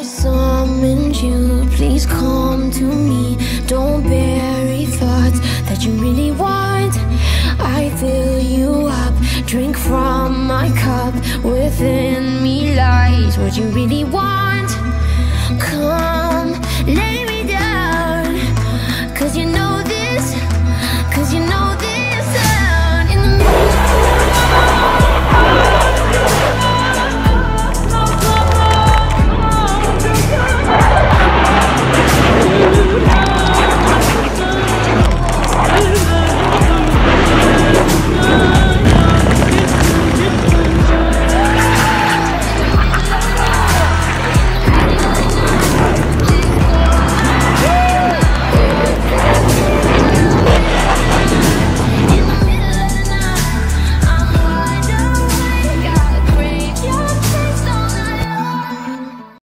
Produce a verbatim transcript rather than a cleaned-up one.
I summoned you, please come to me. Don't bury thoughts that you really want. I fill you up, drink from my cup. Within me lies what you really want.